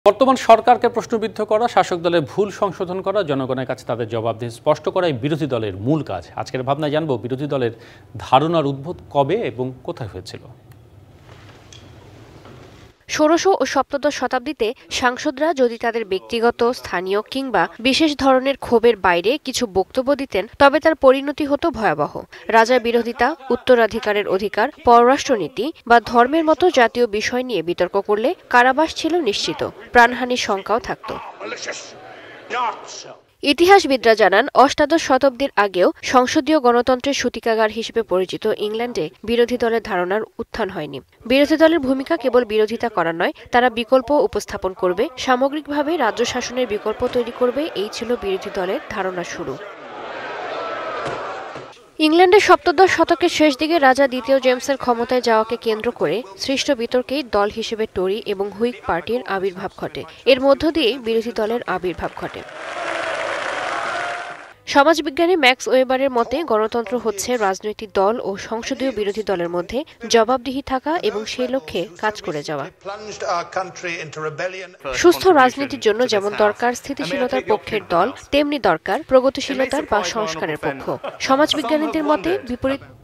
বর্তমান সরকারকে প্রশ্নবিদ্ধ করা, শাসক দলের ভুল সংশোধন করা, জনগণের কাছে তাদের জবাবদিহি স্পষ্ট করাই বিরোধী দলের মূল কাজ। আজকের ভাবনায় জানবো বিরোধী দলের ধারণার উদ্ভব কবে এবং কোথায় হয়েছিল। ষোড়শ ও সপ্তদশ শতাব্দীতে সাংসদরা যদি তাদের ব্যক্তিগত, স্থানীয় কিংবা বিশেষ ধরনের ক্ষোভের বাইরে কিছু বক্তব্য দিতেন, তবে তার পরিণতি হতো ভয়াবহ। রাজার বিরোধিতা, উত্তরাধিকারের অধিকার, পররাষ্ট্রনীতি বা ধর্মের মতো জাতীয় বিষয় নিয়ে বিতর্ক করলে কারাবাস ছিল নিশ্চিত, প্রাণহানির শঙ্কাও থাকত। ইতিহাসবিদরা জানান, অষ্টাদশ শতাব্দীর আগেও সংসদীয় গণতন্ত্রের সূতিকাগার হিসেবে পরিচিত ইংল্যান্ডে বিরোধী দলের ধারণার উত্থান হয়নি। বিরোধী দলের ভূমিকা কেবল বিরোধিতা করা নয়, তারা বিকল্প উপস্থাপন করবে, সামগ্রিকভাবে রাজ্য শাসনের বিকল্প তৈরি করবে। এই ছিল বিরোধী দলের ধারণার শুরু। ইংল্যান্ডের সপ্তদশ শতকের শেষ দিকে রাজা দ্বিতীয় জেমসের ক্ষমতায় যাওয়াকে কেন্দ্র করে সৃষ্ট বিতর্কেই দল হিসেবে টরি এবং হুইগ পার্টির আবির্ভাব ঘটে। এর মধ্য দিয়ে বিরোধী দলের আবির্ভাব ঘটে। সমাজবিজ্ঞানী ম্যাক্স ওয়েবারের মতে, গণতন্ত্র হচ্ছে রাজনৈতিক দল ও সংসদীয় বিরোধী দলের মধ্যে জবাবদিহি থাকা এবং সেই লক্ষ্যে কাজ করে যাওয়া। সুস্থ রাজনীতির জন্য যেমন দরকার স্থিতিশীলতার পক্ষের দল, তেমনি দরকার প্রগতিশীলতার বা সংস্কারের পক্ষ। সমাজবিজ্ঞানীদের মতে বিপরীত